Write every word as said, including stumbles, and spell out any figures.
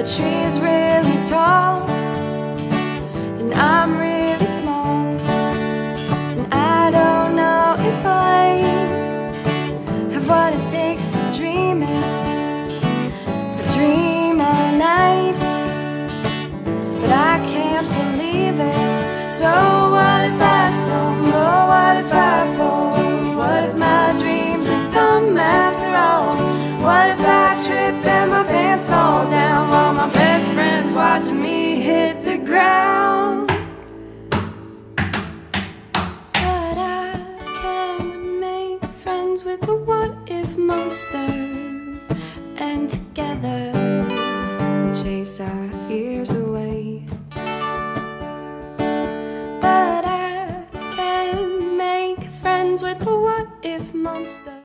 tree is really tall, and I'm really small, and I don't know if I have what it takes to dream it. I dream all night, but I can't believe it. So what if I stumble? What if I fall? What if my dreams are dumb after all? What if I trip and my pants fall down while my best friend's watching me hit the ground? But I can make friends with the what-if monster, and together we'll chase our fears away. But I can make friends with the what-if monster.